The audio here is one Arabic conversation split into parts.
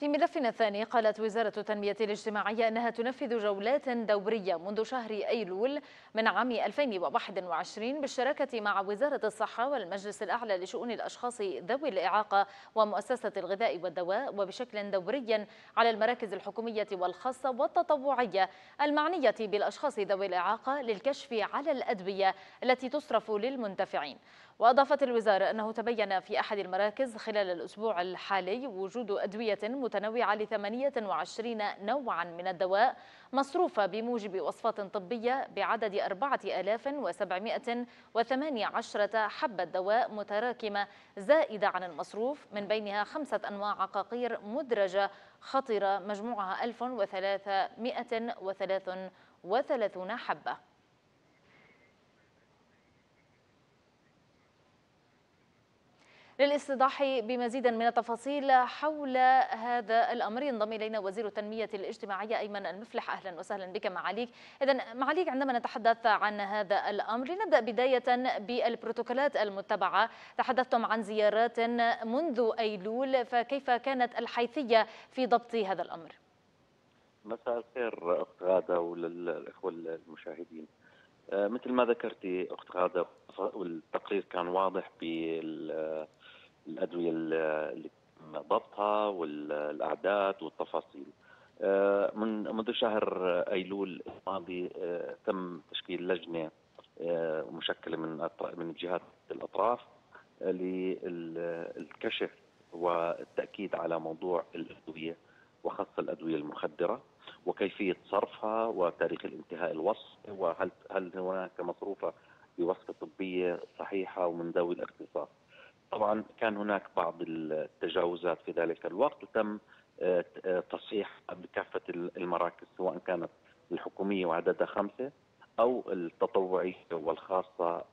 في ملفنا الثاني، قالت وزارة التنمية الاجتماعية أنها تنفذ جولات دورية منذ شهر أيلول من عام 2021 بالشراكة مع وزارة الصحة والمجلس الأعلى لشؤون الأشخاص ذوي الإعاقة ومؤسسة الغذاء والدواء، وبشكل دوري على المراكز الحكومية والخاصة والتطوعية المعنية بالأشخاص ذوي الإعاقة للكشف على الأدوية التي تصرف للمنتفعين. وأضافت الوزارة أنه تبين في أحد المراكز خلال الأسبوع الحالي وجود أدوية متنوعة ل28 نوعا من الدواء مصروفة بموجب وصفات طبية بعدد 4718 حبة دواء متراكمة زائدة عن المصروف، من بينها 5 أنواع عقاقير مدرجة خطرة مجموعها 1333 حبة. للاستيضاح بمزيد من التفاصيل حول هذا الأمر ينضم إلينا وزير التنمية الاجتماعية أيمن المفلح. أهلا وسهلا بك معاليك. إذن معاليك، عندما نتحدث عن هذا الأمر لنبدأ بداية بالبروتوكولات المتبعة. تحدثتم عن زيارات منذ أيلول، فكيف كانت الحيثية في ضبط هذا الأمر؟ مساء الخير أخت غادة وللإخوة المشاهدين. مثل ما ذكرتي أخت غادة، والتقرير كان واضح بالأدوية اللي تم ضبطها والأعداد والتفاصيل. منذ شهر أيلول الماضي تم تشكيل لجنة مشكلة من جهات الأطراف للكشف والتأكيد على موضوع الأدوية، وخاصة الأدوية المخدرة وكيفية صرفها وتاريخ الانتهاء الوصف، وهل هناك مصروفة بوصفة طبية صحيحة ومن ذوي الاختصاص. طبعا كان هناك بعض التجاوزات في ذلك الوقت، وتم تصحيح بكافة المراكز سواء كانت الحكومية وعددها 5 أو التطوعية والخاصة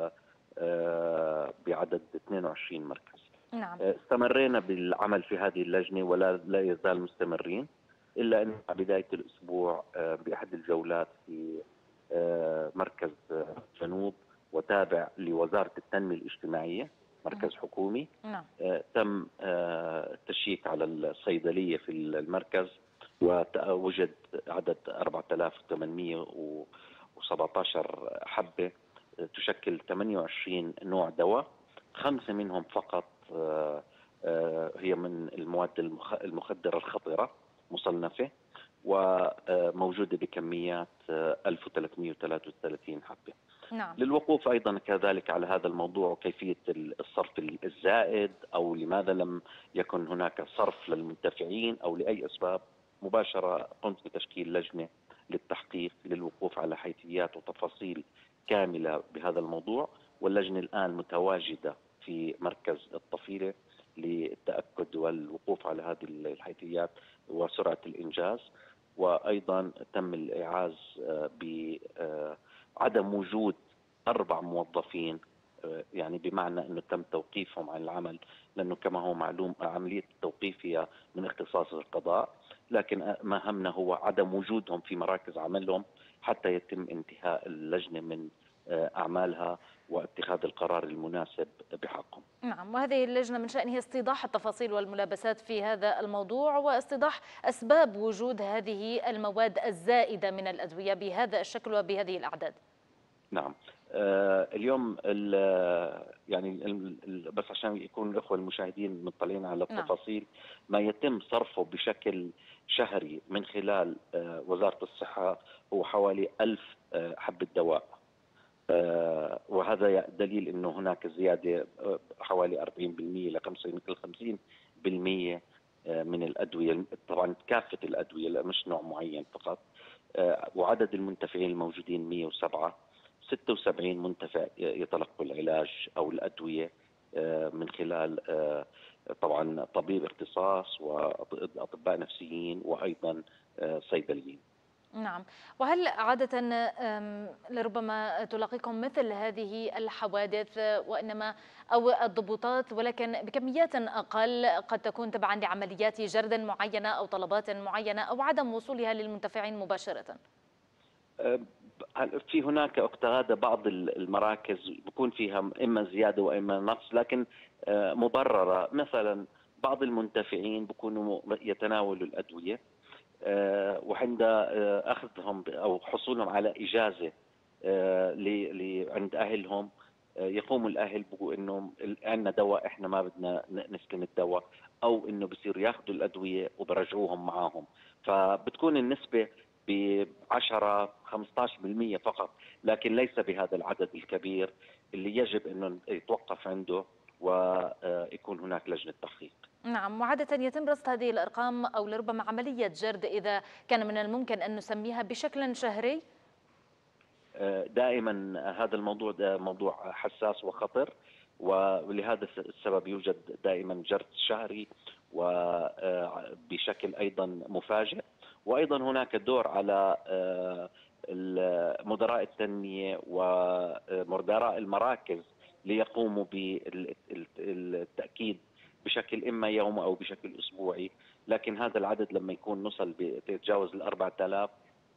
بعدد 22 مركز. نعم. استمرينا بالعمل في هذه اللجنة ولا يزال مستمرين، إلا أن بداية الأسبوع بأحد الجولات في مركز جنوب وتابع لوزارة التنمية الاجتماعية، مركز حكومي. نعم. تم التشييك على الصيدلية في المركز، ووجد عدد 4817 حبة تشكل 28 نوع دواء، 5 منهم فقط هي من المواد المخدرة الخطرة مصنفة، وموجودة بكميات 1333 حبة. نعم. للوقوف أيضا كذلك على هذا الموضوع وكيفية الصرف الزائد، أو لماذا لم يكن هناك صرف للمنتفعين أو لأي أسباب، مباشرة قمت بتشكيل لجنة للتحقيق للوقوف على حيثيات وتفاصيل كاملة بهذا الموضوع. واللجنة الآن متواجدة في مركز الطفيلة للتأكد والوقوف على هذه الحيثيات وسرعة الإنجاز. وأيضا تم الإعاز بعدم وجود 4 موظفين، يعني بمعنى أنه تم توقيفهم عن العمل، لأنه كما هو معلوم عملية التوقيف هي من اختصاص القضاء، لكن ما همنا هو عدم وجودهم في مراكز عملهم حتى يتم انتهاء اللجنة من أعمالها واتخاذ القرار المناسب بحقهم. نعم، وهذه اللجنة من شأنها استيضاح التفاصيل والملابسات في هذا الموضوع، واستيضاح أسباب وجود هذه المواد الزائدة من الأدوية بهذا الشكل وبهذه الأعداد. نعم. اليوم بس عشان يكون الأخوة المشاهدين مطلعين على التفاصيل، ما يتم صرفه بشكل شهري من خلال وزارة الصحة هو حوالي 1000 حبة دواء، وهذا دليل أنه هناك زيادة حوالي 40% ل 50% من الأدوية، طبعا كافة الأدوية لا مش نوع معين فقط. وعدد المنتفعين الموجودين 107، 76 منتفع يتلقوا العلاج أو الأدوية من خلال طبعا طبيب اختصاص وأطباء نفسيين وأيضا صيدليين. نعم، وهل عادة لربما تلاقيكم مثل هذه الحوادث وإنما أو الضبوطات ولكن بكميات أقل، قد تكون تبعا لعمليات جرد معينة أو طلبات معينة أو عدم وصولها للمنتفعين مباشرة؟ في هناك أخت غادة بعض المراكز بيكون فيها إما زيادة وإما نقص، لكن مبررة. مثلا بعض المنتفعين بيكونوا يتناولوا الأدوية، وعند أخذهم أو حصولهم على إجازة عند أهلهم، يقوم الأهل بيقولوا إنه عندنا دواء، إحنا ما بدنا نستلم الدواء، أو إنه بصير ياخذوا الأدوية وبرجعوهم معاهم. فبتكون النسبة ب 10 15% فقط، لكن ليس بهذا العدد الكبير اللي يجب انه يتوقف عنده ويكون هناك لجنة تحقيق. نعم، وعادة يتم رصد هذه الأرقام أو لربما عملية جرد إذا كان من الممكن أن نسميها بشكل شهري؟ دائما هذا الموضوع ده موضوع حساس وخطر، ولهذا السبب يوجد دائما جرد شهري وبشكل أيضا مفاجئ. وأيضا هناك دور على مدراء التنمية ومدراء المراكز ليقوموا بالتأكيد بشكل إما يومي أو بشكل أسبوعي. لكن هذا العدد لما يكون نصل يتجاوز 4000،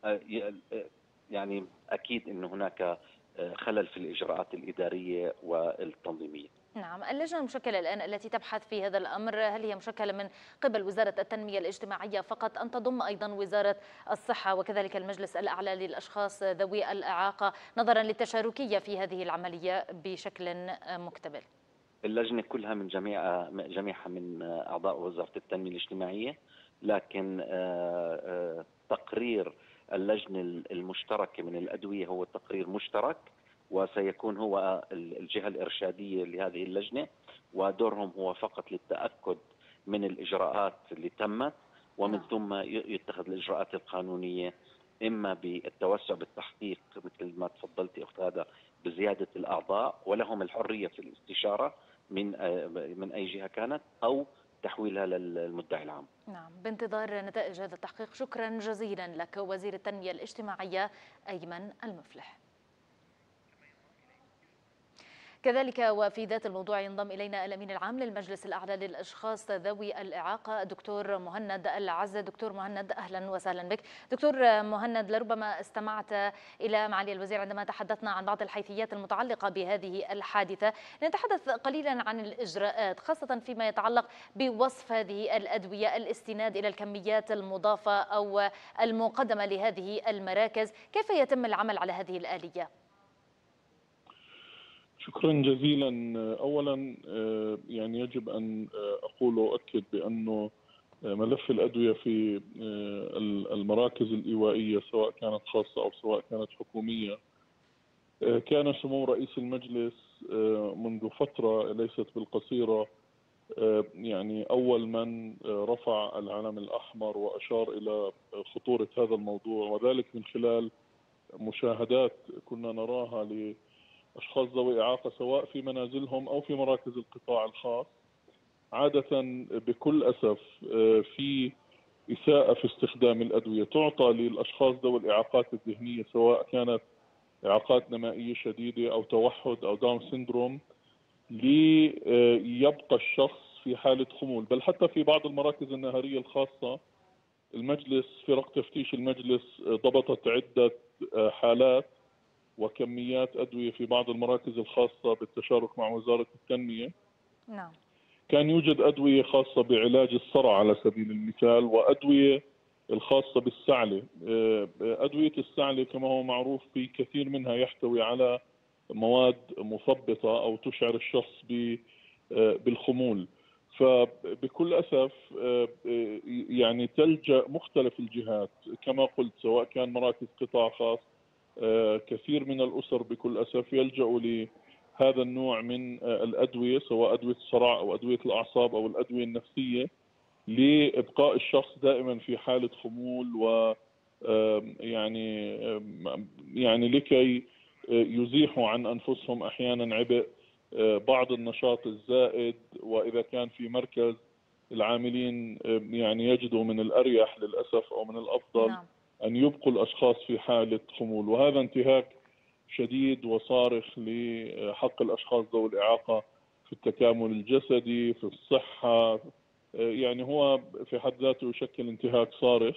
يعني أكيد أن هناك خلل في الإجراءات الإدارية والتنظيمية. نعم، اللجنة المشكلة الآن التي تبحث في هذا الأمر، هل هي مشكلة من قبل وزارة التنمية الاجتماعية فقط أم تضم أيضا وزارة الصحة وكذلك المجلس الأعلى للأشخاص ذوي الإعاقة نظرا للتشاركية في هذه العملية بشكل مكتمل؟ اللجنة كلها جميعها من أعضاء وزارة التنمية الاجتماعية، لكن تقرير اللجنة المشتركة من الأدوية هو تقرير مشترك، وسيكون هو الجهة الإرشادية لهذه اللجنة، ودورهم هو فقط للتأكد من الإجراءات اللي تمت، ومن ثم يتخذ الإجراءات القانونية، إما بالتوسع بالتحقيق مثل ما تفضلتي أخت هذا بزيادة الأعضاء، ولهم الحرية في الاستشارة من أي جهة كانت، أو تحويلها للمدعي العام. نعم، بانتظار نتائج هذا التحقيق. شكرا جزيلا لك وزير التنمية الاجتماعية أيمن المفلح. كذلك وفي ذات الموضوع ينضم إلينا الأمين العام للمجلس الأعلى للأشخاص ذوي الإعاقة دكتور مهند العز. دكتور مهند، أهلا وسهلا بك. دكتور مهند، لربما استمعت إلى معالي الوزير عندما تحدثنا عن بعض الحيثيات المتعلقة بهذه الحادثة. لنتحدث قليلا عن الإجراءات خاصة فيما يتعلق بوصف هذه الأدوية، الاستناد إلى الكميات المضافة أو المقدمة لهذه المراكز، كيف يتم العمل على هذه الآلية؟ شكرا جزيلا. اولا يعني يجب ان اقول واؤكد بانه ملف الادويه في المراكز الايوائيه سواء كانت خاصه او سواء كانت حكوميه، كان سمو رئيس المجلس منذ فتره ليست بالقصيره يعني اول من رفع العلم الاحمر واشار الى خطوره هذا الموضوع، وذلك من خلال مشاهدات كنا نراها أشخاص ذوي إعاقة سواء في منازلهم أو في مراكز القطاع الخاص. عادة بكل أسف في إساءة في استخدام الأدوية تعطى للأشخاص ذوي الإعاقات الذهنية، سواء كانت إعاقات نمائية شديدة أو توحد أو داون سيندروم، ليبقى الشخص في حالة خمول. بل حتى في بعض المراكز النهارية الخاصة المجلس فرق تفتيش المجلس ضبطت عدة حالات وكميات أدوية في بعض المراكز الخاصة بالتشارك مع وزارة التنمية. نعم. كان يوجد أدوية خاصة بعلاج الصرع على سبيل المثال، وأدوية الخاصة بالسعلة. أدوية السعلة كما هو معروف في كثير منها يحتوي على مواد مثبطة أو تشعر الشخص بالخمول. فبكل أسف يعني تلجأ مختلف الجهات كما قلت، سواء كان مراكز قطاع خاص، كثير من الأسر بكل أسف يلجأوا لهذا النوع من الأدوية، سواء أدوية الصرع أو أدوية الأعصاب أو الأدوية النفسية، لإبقاء الشخص دائما في حالة خمول، و يعني لكي يزيحوا عن أنفسهم أحيانا عبء بعض النشاط الزائد. وإذا كان في مركز العاملين يعني يجدوا من الأريح للأسف أو من الأفضل نعم. أن يبقوا الأشخاص في حالة خمول، وهذا انتهاك شديد وصارخ لحق الأشخاص ذوي الإعاقة في التكامل الجسدي، في الصحة. يعني هو في حد ذاته يشكل انتهاك صارخ.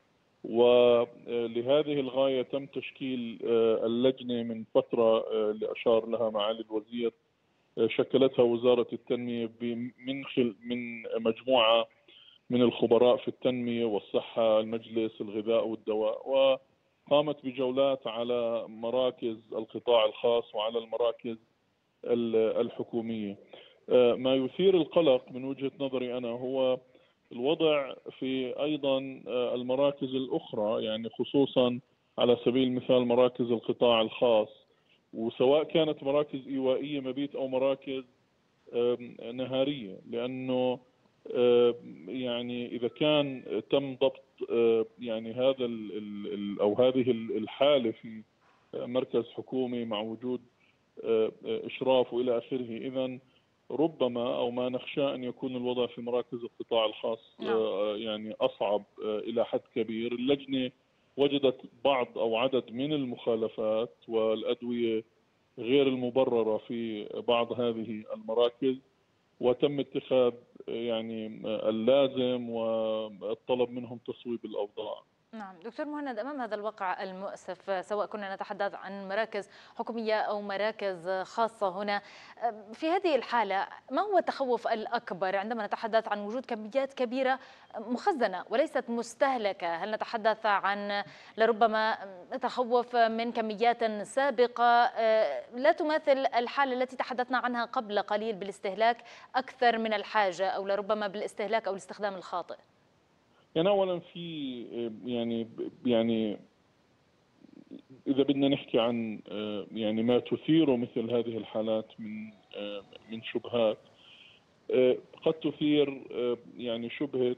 ولهذه الغاية تم تشكيل اللجنة من فترة اللي أشار لها معالي الوزير شكلتها وزارة التنمية من مجموعة من الخبراء في التنمية والصحة، المجلس الغذاء والدواء، وقامت بجولات على مراكز القطاع الخاص وعلى المراكز الحكومية. ما يثير القلق من وجهة نظري أنا هو الوضع في أيضا المراكز الأخرى، يعني خصوصا على سبيل المثال مراكز القطاع الخاص، وسواء كانت مراكز إيوائية مبيت أو مراكز نهارية، لأنه يعني إذا كان تم ضبط يعني هذا أو هذه الحالة في مركز حكومي مع وجود إشراف وإلى آخره، إذا ربما أو ما نخشى أن يكون الوضع في مراكز القطاع الخاص يعني أصعب إلى حد كبير. اللجنة وجدت بعض أو عدد من المخالفات والأدوية غير المبررة في بعض هذه المراكز، وتم اتخاذ يعني اللازم والطلب منهم تصويب الأوضاع. نعم دكتور مهند، أمام هذا الواقع المؤسف سواء كنا نتحدث عن مراكز حكومية أو مراكز خاصة هنا، في هذه الحالة ما هو التخوف الأكبر عندما نتحدث عن وجود كميات كبيرة مخزنة وليست مستهلكة؟ هل نتحدث عن لربما تخوف من كميات سابقة لا تماثل الحالة التي تحدثنا عنها قبل قليل بالاستهلاك أكثر من الحاجة، أو لربما بالاستهلاك أو الاستخدام الخاطئ؟ يعني أولا في يعني إذا بدنا نحكي عن يعني ما تثير مثل هذه الحالات من شبهات، قد تثير يعني شبهة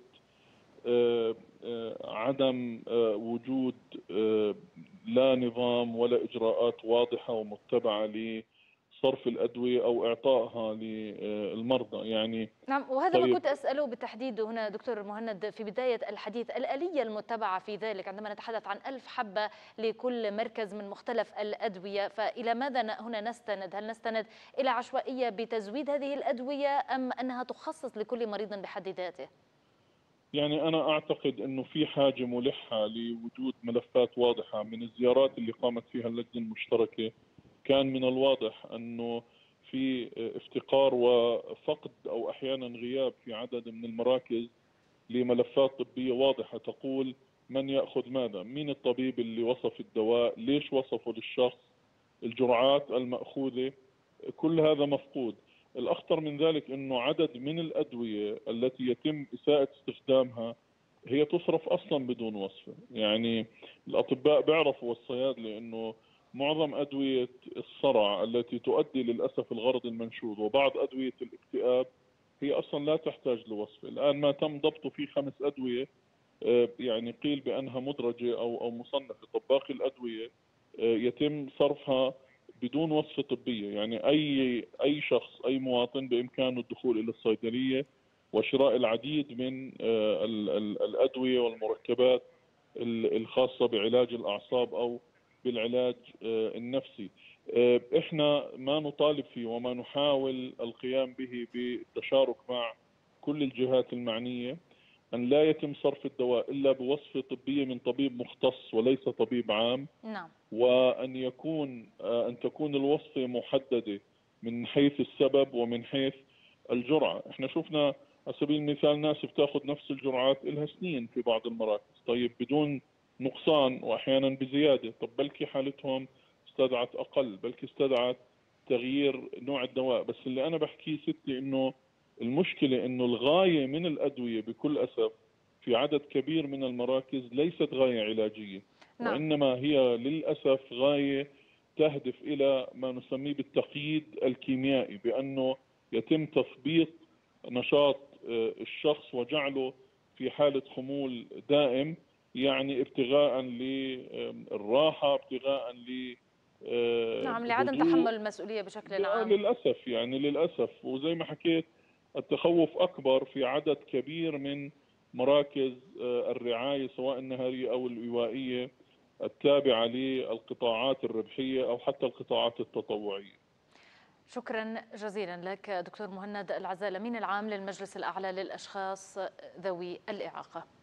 عدم وجود لا نظام ولا إجراءات واضحة ومتبعة لصرف الأدوية أو إعطائها للمرضى. يعني نعم، وهذا ما كنت أسأله بالتحديد هنا دكتور مهند في بداية الحديث، الآلية المتبعة في ذلك عندما نتحدث عن 1000 حبة لكل مركز من مختلف الأدوية، فإلى ماذا هنا نستند؟ هل نستند إلى عشوائية بتزويد هذه الأدوية أم أنها تخصص لكل مريض بحد ذاته؟ يعني أنا أعتقد أنه في حاجة ملحة لوجود ملفات واضحة. من الزيارات اللي قامت فيها اللجنة المشتركة كان من الواضح أنه في افتقار وفقد أو أحيانا غياب في عدد من المراكز لملفات طبية واضحة تقول من يأخذ ماذا، مين الطبيب اللي وصف الدواء، ليش وصفه للشخص، الجرعات المأخوذة، كل هذا مفقود. الأخطر من ذلك أنه عدد من الأدوية التي يتم إساءة استخدامها هي تصرف أصلا بدون وصفة. يعني الأطباء بيعرفوا والصيادلة أنه معظم أدوية الصرع التي تؤدي للأسف الغرض المنشود وبعض أدوية الاكتئاب هي أصلا لا تحتاج لوصفة. الآن ما تم ضبطه في 5 أدوية يعني قيل بأنها مدرجة أو مصنفة. طب باقي الأدوية يتم صرفها بدون وصفة طبية. يعني أي شخص أي مواطن بإمكانه الدخول إلى الصيدلية وشراء العديد من الأدوية والمركبات الخاصة بعلاج الأعصاب أو بالعلاج النفسي. إحنا ما نطالب فيه وما نحاول القيام به بالتشارك مع كل الجهات المعنية أن لا يتم صرف الدواء إلا بوصفة طبية من طبيب مختص وليس طبيب عام. نعم. وأن تكون الوصفة محددة من حيث السبب ومن حيث الجرعة. احنا شفنا على سبيل المثال ناس بتاخذ نفس الجرعات لها سنين في بعض المراكز، طيب بدون نقصان وأحيانا بزيادة. طب بلكي حالتهم استدعت أقل، بلكي استدعت تغيير نوع الدواء. بس اللي أنا بحكيه ستي إنه المشكلة إنه الغاية من الأدوية بكل أسف في عدد كبير من المراكز ليست غاية علاجية. نعم. وإنما هي للأسف غاية تهدف إلى ما نسميه بالتقييد الكيميائي، بأنه يتم تثبيط نشاط الشخص وجعله في حالة خمول دائم، يعني ابتغاء للراحة، ابتغاء نعم لعدم تحمل المسؤولية بشكل عام. للأسف يعني للأسف. وزي ما حكيت التخوف أكبر في عدد كبير من مراكز الرعاية سواء النهارية أو الإيوائية التابعة للقطاعات الربحية أو حتى القطاعات التطوعية. شكرا جزيلا لك دكتور مهند العزال، الأمين العام للمجلس الأعلى للأشخاص ذوي الإعاقة.